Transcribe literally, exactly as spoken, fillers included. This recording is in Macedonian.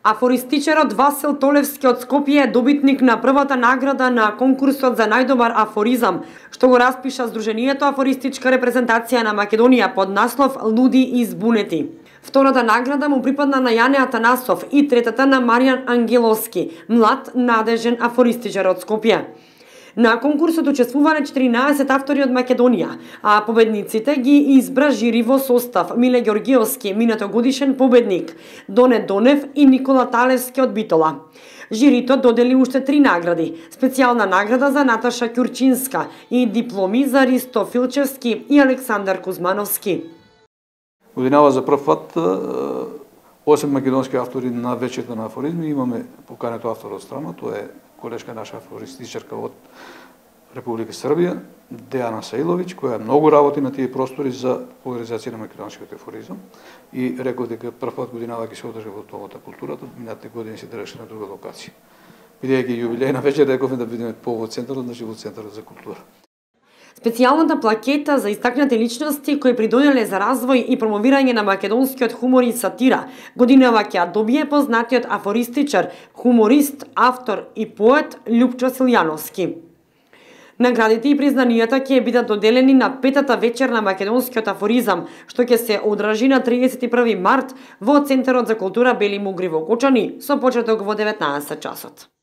Афористичарот Васил Толевски од Скопје е добитник на првата награда на конкурсот за најдобар афоризам, што го распиша Сдруженијето Афористичка репрезентација на Македонија под наслов Луди и збунети. Втората награда му припадна на Јане Атанасов и третата на Маријан Ангеловски, млад надежен афористичар од Скопје. На конкурсот учествувале четиринаесет автори од Македонија, а победниците ги избра жири во состав Миле Ѓоргиевски, минатогодишен победник, Доне Донев и Никола Талевски од Битола. Жирито додели уште три награди: специјална награда за Наташа Ќурчинска и дипломи за Ристо Филчевски и Александар Кузмановски. Годинава за прв пат осем македонски автори на вечерта на афоризми. Имаме покането автор од страна, тоа е колешка наша афористичарка од Република Србија, Дејана Саиловиќ, која многу работи на тие простори за популаризација на македонскиот афоризам и реков дека прв пат годинава ќе се одржи во домот на културата, минатите години се држеше на друга локација. Бидејќи јубилејна вечер рековме да бидеме по во центарот, значи во центарот за култура. Специјалната плакета за истакнати личности кои придонеле за развој и промовирање на македонскиот хумор и сатира годинава ќе ја добие познатиот афористичар, хуморист, автор и поет Љупчо Силјановски. Наградите и признанијата ќе бидат доделени на петата вечер на македонскиот афоризам, што ќе се одржи на триесет и први март во Центарот за култура Бели Мугри во Кочани со почеток во деветнаесет часот.